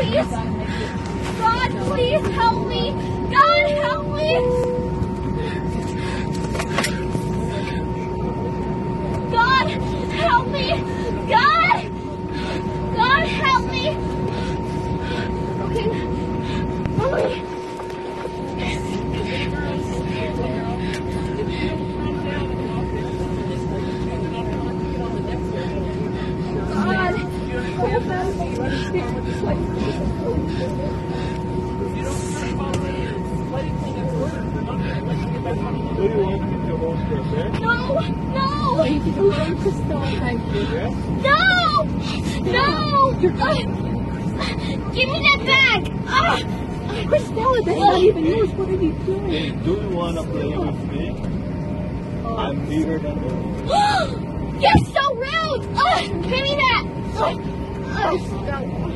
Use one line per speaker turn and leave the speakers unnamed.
please. God, please help me. God, help me. God, help me. God, God, help me. Okay, Emily. No! No! No! Give me that bag!
Christella, that's not even yours. What are you doing?
Do you want to play with me? I'm bigger than you.
You're so rude! Give me that!